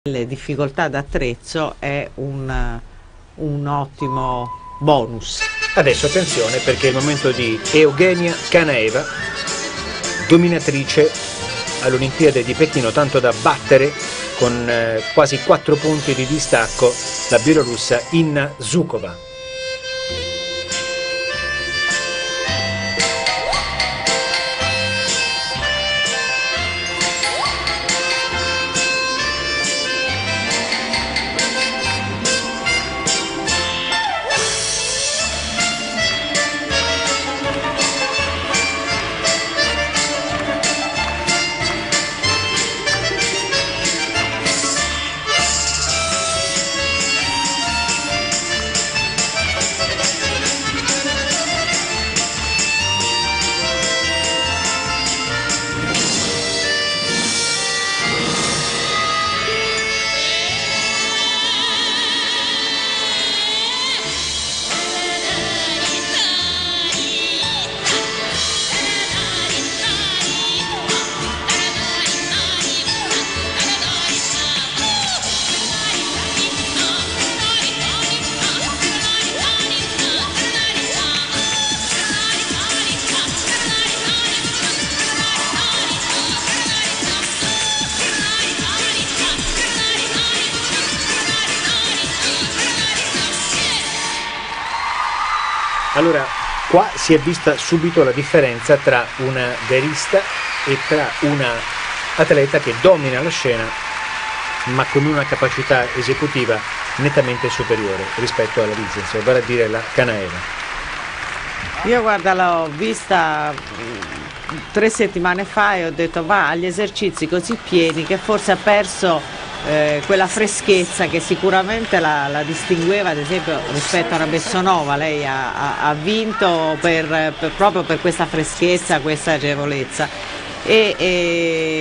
Le difficoltà d'attrezzo è un ottimo bonus. Adesso attenzione, perché è il momento di Eugenia Kanaeva, dominatrice all'Olimpiade di Pechino, tanto da battere con quasi 4 punti di distacco la bielorussa Inna Zhukova. Allora, qua si è vista subito la differenza tra una verista e tra una atleta che domina la scena ma con una capacità esecutiva nettamente superiore rispetto alla Lizenz, vale a dire la Kanaeva. Io guarda, l'ho vista 3 settimane fa e ho detto va agli esercizi così pieni che forse ha perso quella freschezza che sicuramente la distingueva, ad esempio rispetto a una Bessonova. Lei ha vinto proprio per questa freschezza, questa agevolezza.